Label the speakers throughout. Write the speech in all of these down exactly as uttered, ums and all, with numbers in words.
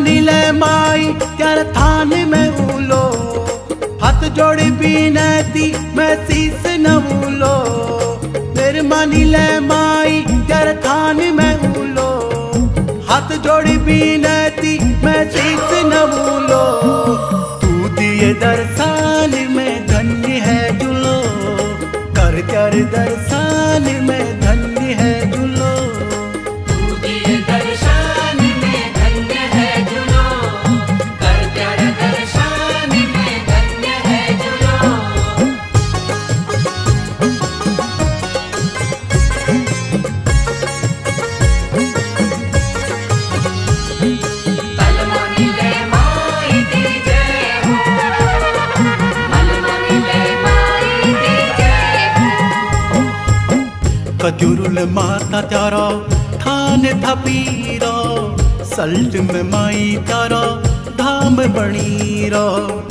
Speaker 1: मानी ले माई त्यार थान में उलो, हाथ जोड़ी बीनती मैं शीस नवूलो। मेरे मानी ले माई त्यार थान में उलो, हाथ जोड़ी बीनती मैं शीस नवूलो। तू दिए दर्शन में धन्य है जुलो, कर त्यार दर्शन में धन्य है जुलो।
Speaker 2: तू दिए दर्शन में धन्य है जुलो, कर त्यार दर्शन में धन्य है जुलो। कल मानी ले माई दी जय हो, मल मानी ले माई दी जय हो।
Speaker 1: कजूरुल माता त्यारा थान था पीरा, सल्ट में माई त्यारा धाम बनी रो।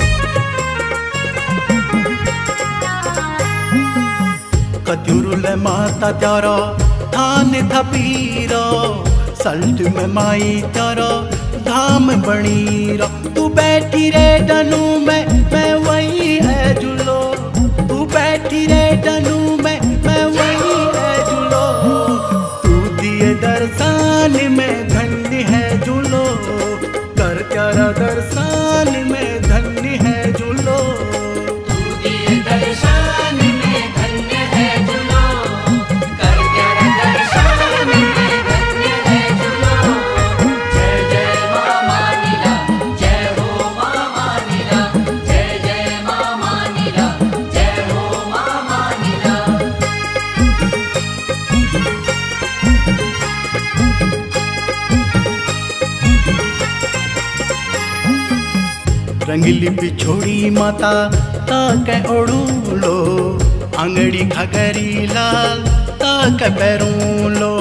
Speaker 1: कजूरुल माता त्यारा थान था पीरा, सल्ट में माई त्यारा धाम बनी रो। तू बैठी रे डनू में मैं वही है जुलो, तू बैठी रे डनू में मैं वही है जुलो। तू दिए दर्शन में धन्य है जुलो, कर त्यारा दर्शन में धन्य है जुलो।
Speaker 2: तू दिए दर्शन में धन्य है जुलो, कर त्यार दर्शन में धन्य है जुलो। जय जय मां मानिला, जय हो मां मानिला, जय जय मां मानिला, जय हो मां मानिला।
Speaker 1: रंगली बिछोड़ी माता ताके ओढ़ूलो, आंगड़ी खगरी लाल ताके पैरूलो।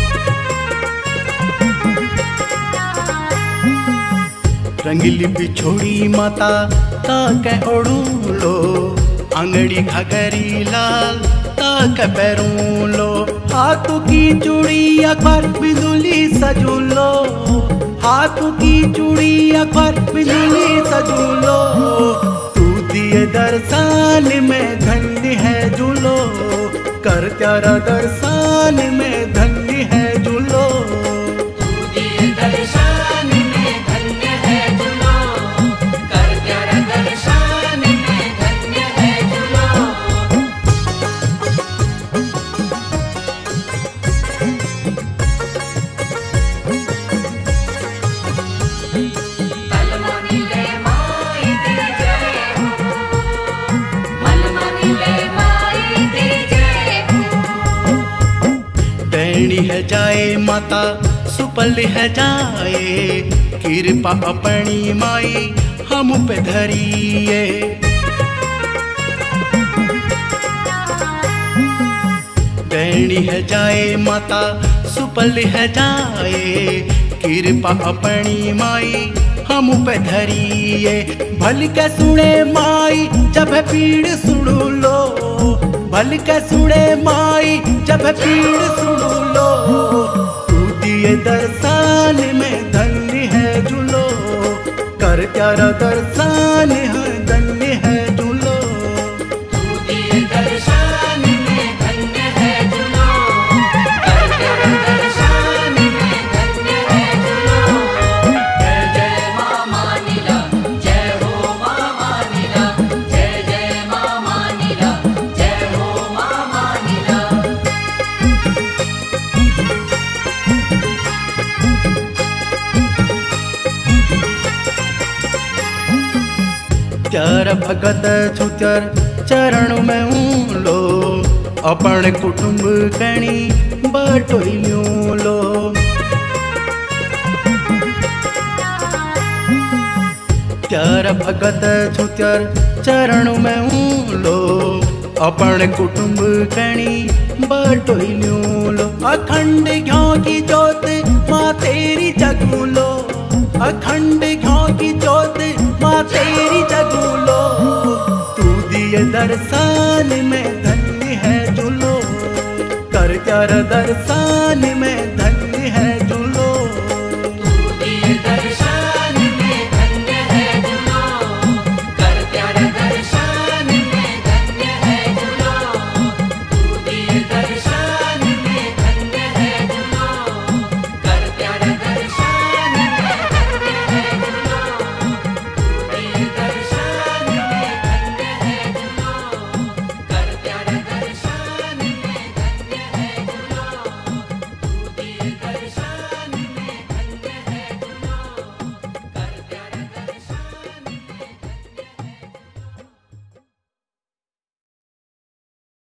Speaker 1: रंगली बिछोड़ी माता ताके ओढ़ूलो, आंगड़ी खगरी लाल ताके पैरूलो। हाथों की चूड़ी अखबार बिजुली सजूलो, हाथों की चूड़ी अखबार बिजुली सजूलो। तू दिए दर्शन में धन्य है जुलो, कर त्यारा दर्शन में धन्य है जुलो।
Speaker 2: तू दिए दर्शन में धन्य है जुलो, कर त्यार दर्शन में धन्य है जुलो। कल मानी ले माई दी जय हो, मल मानी ले माई दी जय हो।
Speaker 1: दैनी है जाए माता सुपल है जाए, कृपा अपनी माई हम पे धरिए। दैनी है जाए माता सुपल है जाए, कृपा अपनी माई हम पे धरिए। भल के सुने माई जब पीड़ सुन लो, भल के सुने माई जब पीड़ सुन लो। तू दिए दर्शन में धन्य है जुलो, कर त्यारा दर्शन है धन्य है जुलो।
Speaker 2: तू दिए दर्शन में धन्य है जुलो, कर त्यार दर्शन में धन्य है जुलो। जय जय मां मानिला, जय हो मां मानिला, जय जय मां मानिला, जय हो मां मानिला।
Speaker 1: त्यार भगत छुतर चरण में ऊलो, अपन कुटुंब कणी बटोइल्यूं लो। त्यार भगत छुतर चरण में ऊलो, अपन कुटुंब कणी बटोइल्यूं लो। अखंड घ्यों की जोत माँ तेरी जगूलो, अखंड घ्यों की जोत माँ तेरी जगूलो। तू दिए दर्शन में धन्य है जुलो, कर त्यार दर्शन में